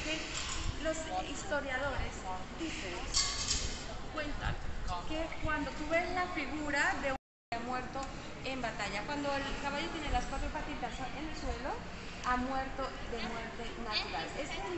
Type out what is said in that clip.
que los historiadores dicen, cuentan, que cuando tú ves la figura de un que ha muerto en batalla, cuando el caballo tiene las cuatro patitas en el suelo, ha muerto de muerte natural. Es